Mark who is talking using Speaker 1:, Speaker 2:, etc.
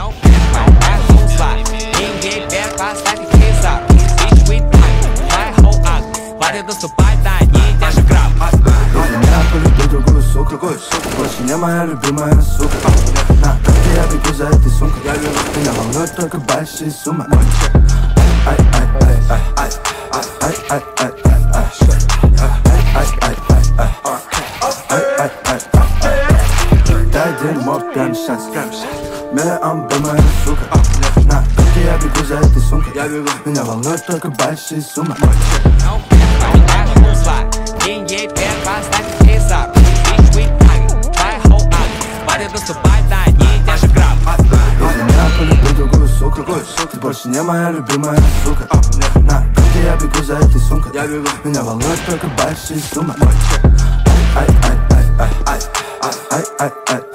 Speaker 1: Деньги вверх, поставь их вниз. Bitch, we time, твоя whole art. Хватит наступать на одни и те же граб.
Speaker 2: Если меня полюбил другую суку, больше не моя любимая сука. На карте я бегу за этой сумкой. Меня волнуют только большие суммы. Ай, ай, ай, ай, ай, ай, ай, ай, ай, дай дерьмо прямо сейчас. Миллион бы моя сука. На карте я бегу за этой сумкой. Меня волнуют только большие суммы.
Speaker 1: Деньги вверх, поставь их вниз. Bitch, we time, твоя whole art. Хватит наступать на одни и те же граб.
Speaker 2: Если меня полюбил другую суку, ты больше не моя любимая сука. На карте я бегу за этой сумкой. Меня волнуют только большие суммы. Ай, ай, ай, ай, ай, ай, ай, ай, ай.